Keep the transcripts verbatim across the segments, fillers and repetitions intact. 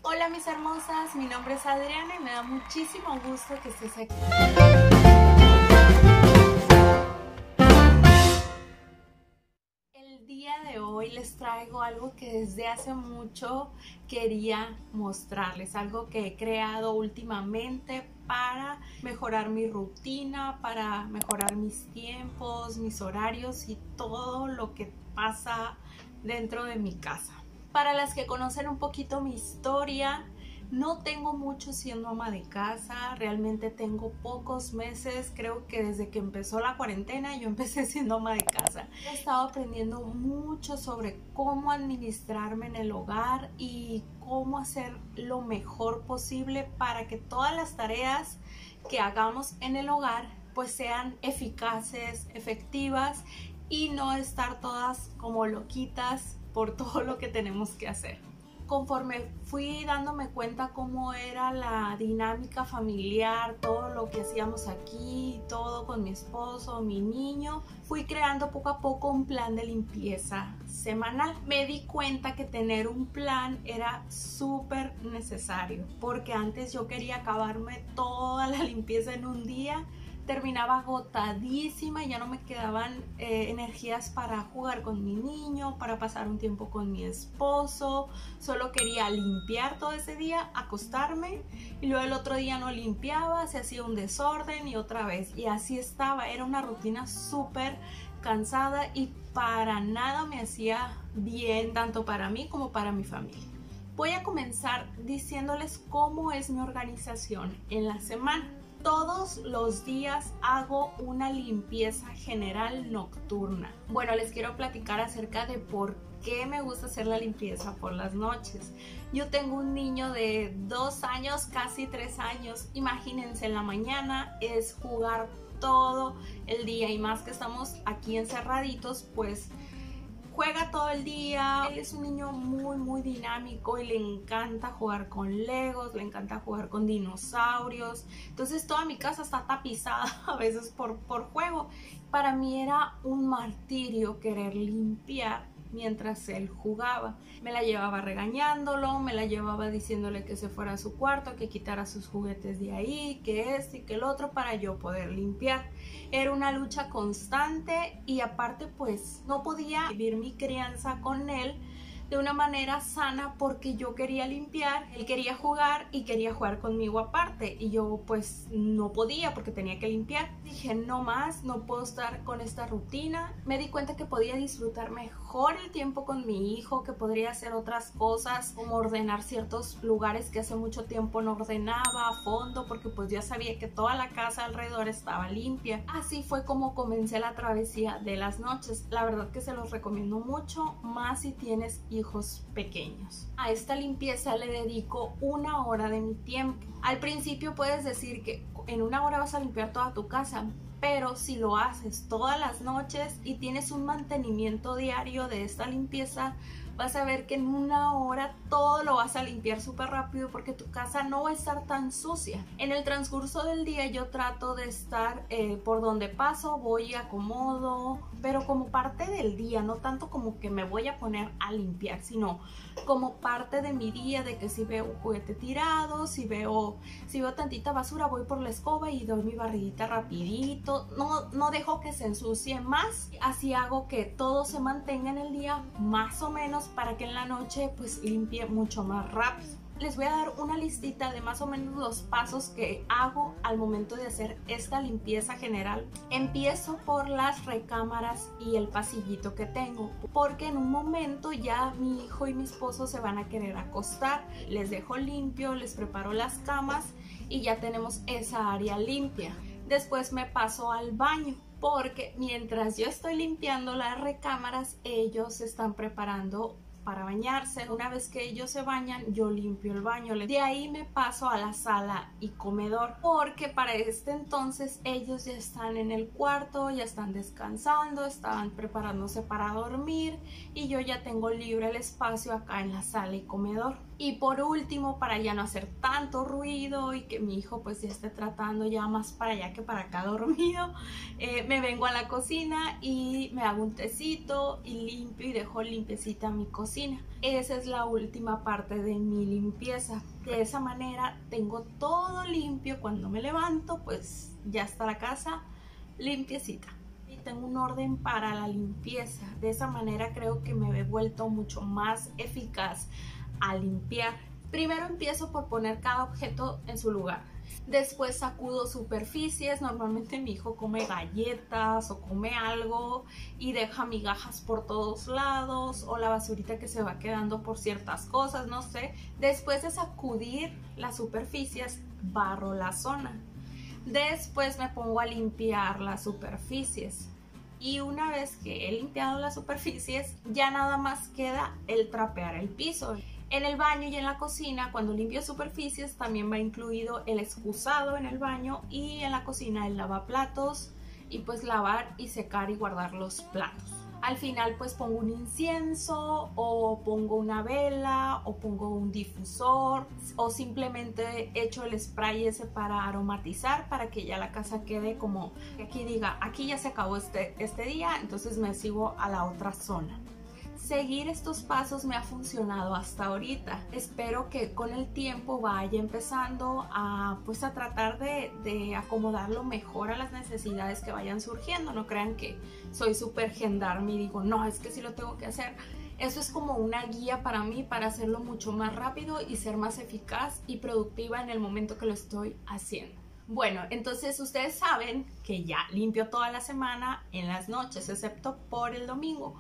Hola mis hermosas, mi nombre es Adriana y me da muchísimo gusto que estés aquí. El día de hoy les traigo algo que desde hace mucho quería mostrarles, algo que he creado últimamente para mejorar mi rutina, para mejorar mis tiempos, mis horarios y todo lo que pasa dentro de mi casa. Para las que conocen un poquito mi historia, no tengo mucho siendo ama de casa, realmente tengo pocos meses, creo que desde que empezó la cuarentena yo empecé siendo ama de casa. He estado aprendiendo mucho sobre cómo administrarme en el hogar y cómo hacer lo mejor posible para que todas las tareas que hagamos en el hogar pues sean eficaces, efectivas y no estar todas como loquitas por todo lo que tenemos que hacer. Conforme fui dándome cuenta cómo era la dinámica familiar, todo lo que hacíamos aquí, todo con mi esposo, mi niño, fui creando poco a poco un plan de limpieza semanal. Me di cuenta que tener un plan era súper necesario, porque antes yo quería acabarme toda la limpieza en un día, terminaba agotadísima y ya no me quedaban eh, energías para jugar con mi niño, para pasar un tiempo con mi esposo. Solo quería limpiar todo ese día, acostarme y luego el otro día no limpiaba, se hacía un desorden y otra vez. Y así estaba, era una rutina súper cansada y para nada me hacía bien, tanto para mí como para mi familia. Voy a comenzar diciéndoles cómo es mi organización en la semana. Todos los días hago una limpieza general nocturna. Bueno, les quiero platicar acerca de por qué me gusta hacer la limpieza por las noches. Yo tengo un niño de dos años, casi tres años. Imagínense, en la mañana es jugar todo el día y más que estamos aquí encerraditos, pues juega todo el día. Él es un niño muy muy dinámico y le encanta jugar con legos, le encanta jugar con dinosaurios. Entonces toda mi casa está tapizada a veces por, por juego. Para mí era un martirio querer limpiar mientras él jugaba. Me la llevaba regañándolo, me la llevaba diciéndole que se fuera a su cuarto, que quitara sus juguetes de ahí, que este y que el otro para yo poder limpiar. Era una lucha constante y aparte pues no podía vivir mi crianza con él de una manera sana porque yo quería limpiar, él quería jugar y quería jugar conmigo aparte y yo pues no podía porque tenía que limpiar. Dije no más, no puedo estar con esta rutina. Me di cuenta que podía disfrutar mejor el tiempo con mi hijo, que podría hacer otras cosas como ordenar ciertos lugares que hace mucho tiempo no ordenaba a fondo porque pues ya sabía que toda la casa alrededor estaba limpia. Así fue como comencé la travesía de las noches. La verdad que se los recomiendo mucho, más si tienes hijos pequeños. A esta limpieza le dedico una hora de mi tiempo. Al principio puedes decir que en una hora vas a limpiar toda tu casa, pero si lo haces todas las noches y tienes un mantenimiento diario de esta limpieza, vas a ver que en una hora todo lo vas a limpiar súper rápido porque tu casa no va a estar tan sucia. En el transcurso del día yo trato de estar eh, por donde paso, voy y acomodo, pero como parte del día, no tanto como que me voy a poner a limpiar, sino como parte de mi día, de que si veo un juguete tirado, si veo, si veo tantita basura, voy por la escoba y doy mi barridita rapidito. No, no dejo que se ensucie más, así hago que todo se mantenga en el día más o menos para que en la noche pues limpie mucho más rápido. Les voy a dar una listita de más o menos los pasos que hago al momento de hacer esta limpieza general. Empiezo por las recámaras y el pasillito que tengo, porque en un momento ya mi hijo y mi esposo se van a querer acostar. Les dejo limpio, les preparo las camas y ya tenemos esa área limpia. Después me paso al baño, porque mientras yo estoy limpiando las recámaras, ellos se están preparando para bañarse. Una vez que ellos se bañan, yo limpio el baño. De ahí me paso a la sala y comedor, porque para este entonces ellos ya están en el cuarto, ya están descansando, estaban preparándose para dormir y yo ya tengo libre el espacio acá en la sala y comedor. Y por último, para ya no hacer tanto ruido y que mi hijo pues ya esté tratando ya más para allá que para acá dormido, eh, me vengo a la cocina y me hago un tecito y limpio y dejo limpiecita mi cocina. Esa es la última parte de mi limpieza. De esa manera tengo todo limpio. Cuando me levanto pues ya está la casa limpiecita. Y tengo un orden para la limpieza. De esa manera creo que me he vuelto mucho más eficaz a limpiar. Primero empiezo por poner cada objeto en su lugar. Después sacudo superficies. Normalmente mi hijo come galletas o come algo y deja migajas por todos lados, o la basurita que se va quedando por ciertas cosas, no sé. Después de sacudir las superficies, barro la zona. Después me pongo a limpiar las superficies. Y una vez que he limpiado las superficies, ya nada más queda el trapear el piso. En el baño y en la cocina, cuando limpio superficies, también va incluido el excusado en el baño, y en la cocina el lavaplatos, y pues lavar y secar y guardar los platos. Al final pues pongo un incienso, o pongo una vela, o pongo un difusor, o simplemente echo el spray ese para aromatizar, para que ya la casa quede como que aquí diga, aquí ya se acabó este, este día, entonces me sigo a la otra zona. Seguir estos pasos me ha funcionado hasta ahorita. Espero que con el tiempo vaya empezando a, pues, a tratar de, de acomodarlo mejor a las necesidades que vayan surgiendo. No crean que soy súper gendarme y digo, no, es que sí lo tengo que hacer. Eso es como una guía para mí, para hacerlo mucho más rápido y ser más eficaz y productiva en el momento que lo estoy haciendo. Bueno, entonces ustedes saben que ya limpio toda la semana en las noches, excepto por el domingo.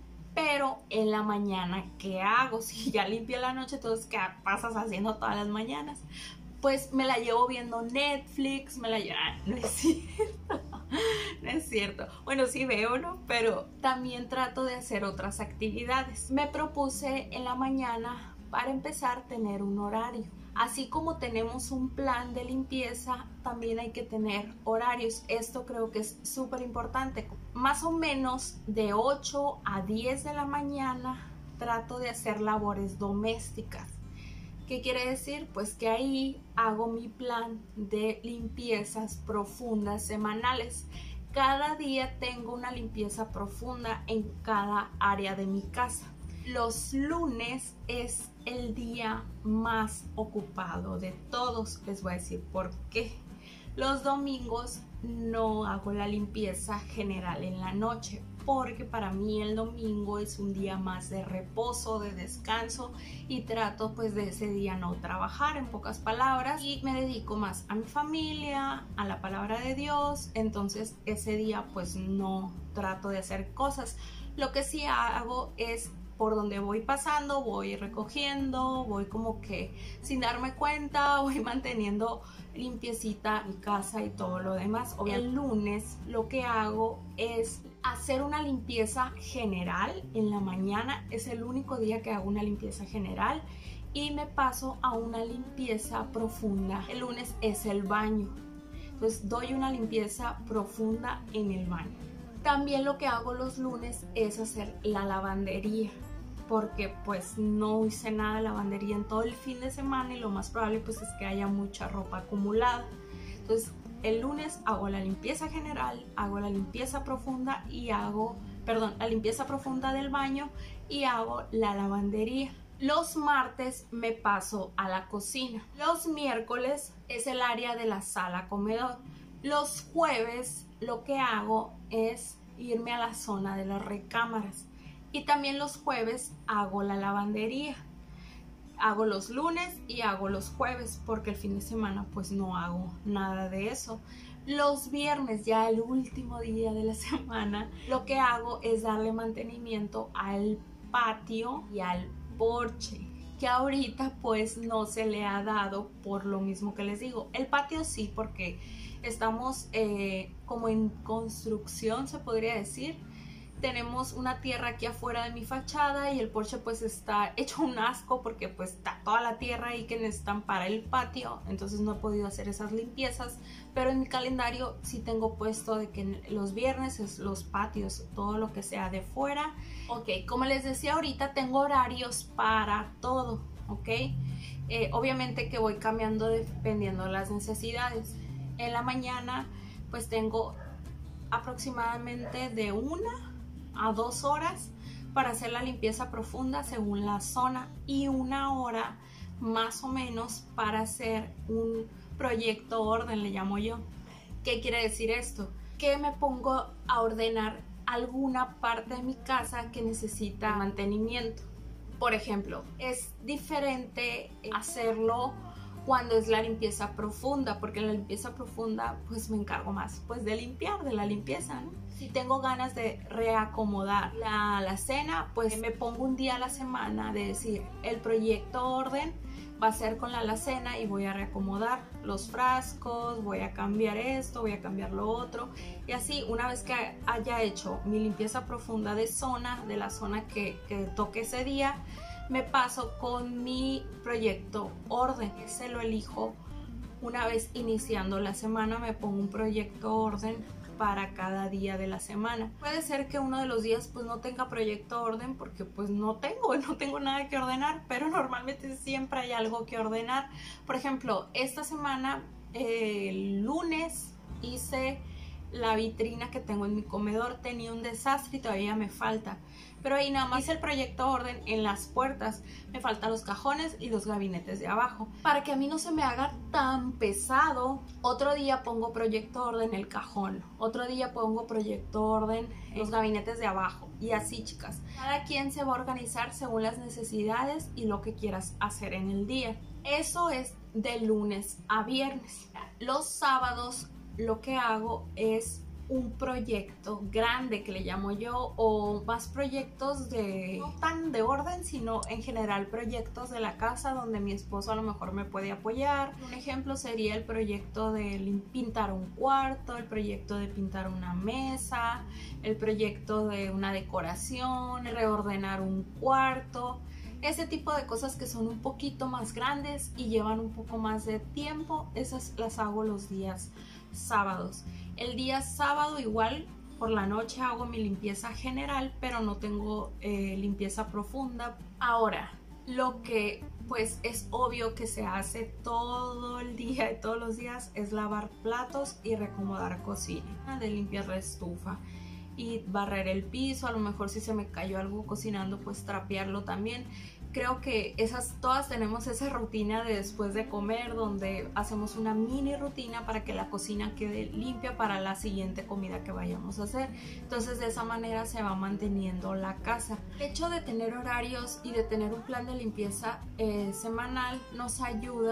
Pero en la mañana, ¿qué hago? Si ya limpié la noche, entonces ¿qué pasas haciendo todas las mañanas? Pues me la llevo viendo Netflix, me la llevo... Ah, no es cierto, no es cierto. Bueno, sí veo, ¿no? Pero también trato de hacer otras actividades. Me propuse en la mañana, para empezar, tener un horario. Así como tenemos un plan de limpieza, también hay que tener horarios. Esto creo que es súper importante. Más o menos de ocho a diez de la mañana trato de hacer labores domésticas. ¿Qué quiere decir? Pues que ahí hago mi plan de limpiezas profundas semanales. Cada día tengo una limpieza profunda en cada área de mi casa. Los lunes es el día más ocupado de todos. Les voy a decir por qué. Los domingos no hago la limpieza general en la noche, porque para mí el domingo es un día más de reposo, de descanso, y trato pues de ese día no trabajar, en pocas palabras, y me dedico más a mi familia, a la palabra de Dios. Entonces ese día pues no trato de hacer cosas. Lo que sí hago es, por donde voy pasando, voy recogiendo, voy como que sin darme cuenta, voy manteniendo limpiecita mi casa y todo lo demás. El lunes lo que hago es hacer una limpieza general en la mañana. Es el único día que hago una limpieza general, y me paso a una limpieza profunda. El lunes es el baño, entonces doy una limpieza profunda en el baño. También lo que hago los lunes es hacer la lavandería, porque pues no hice nada de lavandería en todo el fin de semana, y lo más probable pues es que haya mucha ropa acumulada. Entonces el lunes hago la limpieza general, hago la limpieza profunda y hago, perdón, la limpieza profunda del baño, y hago la lavandería. Los martes me paso a la cocina. Los miércoles es el área de la sala comedor. Los jueves lo que hago es irme a la zona de las recámaras. Y también los jueves hago la lavandería. Hago los lunes y hago los jueves, porque el fin de semana pues no hago nada de eso. Los viernes, ya el último día de la semana, lo que hago es darle mantenimiento al patio y al porche, que ahorita pues no se le ha dado por lo mismo que les digo. El patio sí, porque estamos eh, como en construcción, se podría decir. Tenemos una tierra aquí afuera de mi fachada, y el porche pues está hecho un asco, porque pues está toda la tierra ahí que necesitan para el patio. Entonces no he podido hacer esas limpiezas, pero en mi calendario sí tengo puesto de que los viernes es los patios, todo lo que sea de fuera. Ok, como les decía ahorita, tengo horarios para todo. ¿ok? Eh, obviamente que voy cambiando dependiendo de las necesidades. En la mañana pues tengo aproximadamente de una a dos horas para hacer la limpieza profunda según la zona y una hora más o menos para hacer un proyecto orden, le llamo yo. ¿Qué quiere decir esto? Que me pongo a ordenar alguna parte de mi casa que necesita mantenimiento. Por ejemplo, es diferente hacerlo cuando es la limpieza profunda, porque en la limpieza profunda pues me encargo más pues de limpiar, de la limpieza, ¿no? Si tengo ganas de reacomodar la, la cena, pues me pongo un día a la semana de decir, el proyecto orden va a ser con la alacena y voy a reacomodar los frascos, voy a cambiar esto, voy a cambiar lo otro, y así una vez que haya hecho mi limpieza profunda de zona, de la zona que, que toque ese día, me paso con mi proyecto orden. Ese lo elijo una vez iniciando la semana, me pongo un proyecto orden para cada día de la semana. Puede ser que uno de los días pues no tenga proyecto orden porque pues no tengo, no tengo nada que ordenar, pero normalmente siempre hay algo que ordenar. Por ejemplo, esta semana, eh, el lunes, hice la vitrina que tengo en mi comedor, tenía un desastre y todavía me falta, pero ahí nada más hice el proyecto orden en las puertas, me faltan los cajones y los gabinetes de abajo, para que a mí no se me haga tan pesado. Otro día pongo proyecto orden en el cajón, otro día pongo proyecto orden en los gabinetes de abajo, y así, chicas, cada quien se va a organizar según las necesidades y lo que quieras hacer en el día. Eso es de lunes a viernes. Los sábados lo que hago es un proyecto grande que le llamo yo, o más proyectos de no tan de orden, sino en general proyectos de la casa donde mi esposo a lo mejor me puede apoyar. Un ejemplo sería el proyecto de pintar un cuarto, el proyecto de pintar una mesa, el proyecto de una decoración, reordenar un cuarto. Ese tipo de cosas que son un poquito más grandes y llevan un poco más de tiempo, esas las hago los días sábados. El día sábado igual por la noche hago mi limpieza general, pero no tengo eh, limpieza profunda. Ahora, lo que pues es obvio que se hace todo el día y todos los días es lavar platos y reacomodar cocina, de limpiar la estufa y barrer el piso. A lo mejor si se me cayó algo cocinando, pues trapearlo también. Creo que esas, todas tenemos esa rutina de después de comer, donde hacemos una mini rutina para que la cocina quede limpia para la siguiente comida que vayamos a hacer. Entonces de esa manera se va manteniendo la casa. El hecho de tener horarios y de tener un plan de limpieza eh, semanal nos ayuda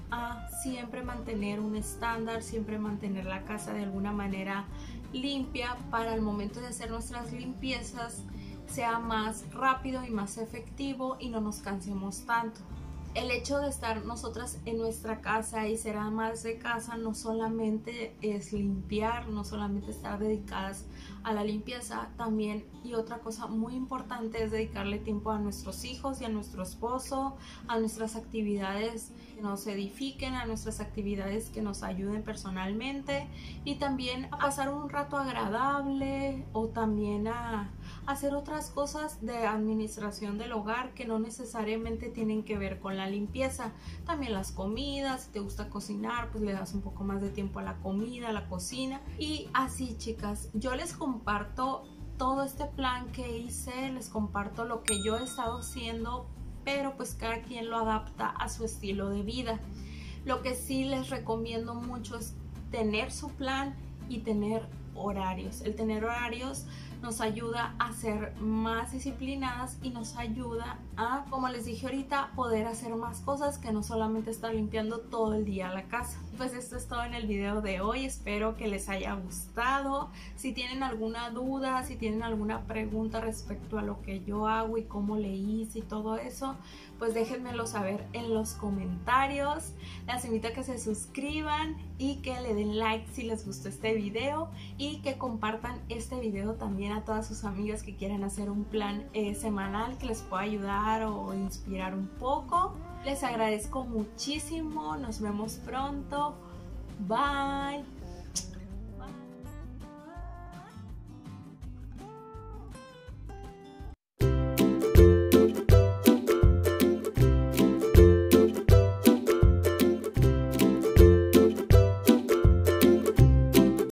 a siempre mantener un estándar, siempre mantener la casa de alguna manera limpia, para el momento de hacer nuestras limpiezas sea más rápido y más efectivo y no nos cansemos tanto. El hecho de estar nosotras en nuestra casa y ser amas de casa no solamente es limpiar, no solamente estar dedicadas a la limpieza, también, y otra cosa muy importante, es dedicarle tiempo a nuestros hijos y a nuestro esposo, a nuestras actividades que nos edifiquen, a nuestras actividades que nos ayuden personalmente, y también a pasar un rato agradable, o también a hacer otras cosas de administración del hogar que no necesariamente tienen que ver con la limpieza. También las comidas, si te gusta cocinar, pues le das un poco más de tiempo a la comida, a la cocina. Y así, chicas, yo les comparto todo este plan que hice, les comparto lo que yo he estado haciendo, pero pues cada quien lo adapta a su estilo de vida. Lo que sí les recomiendo mucho es tener su plan y tener horarios. El tener horarios nos ayuda a ser más disciplinadas y nos ayuda a, como les dije ahorita, poder hacer más cosas que no solamente estar limpiando todo el día la casa. Pues esto es todo en el video de hoy, espero que les haya gustado. Si tienen alguna duda, si tienen alguna pregunta respecto a lo que yo hago y cómo le hice y todo eso, pues déjenmelo saber en los comentarios. Las invito a que se suscriban y que le den like si les gustó este video, y que compartan este video también a todas sus amigas que quieran hacer un plan eh, semanal que les pueda ayudar o inspirar un poco. Les agradezco muchísimo, nos vemos pronto, bye.